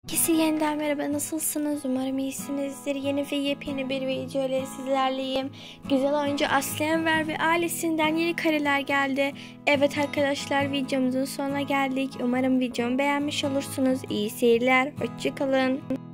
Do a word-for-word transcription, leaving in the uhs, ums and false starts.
Herkese yeniden merhaba, nasılsınız? Umarım iyisinizdir. Yeni ve yepyeni bir video ile sizlerleyim. Güzel oyuncu Aslı Enver ve ailesinden yeni kareler geldi. Evet arkadaşlar, videomuzun sonuna geldik. Umarım videomu beğenmiş olursunuz. İyi seyirler, hoşçakalın.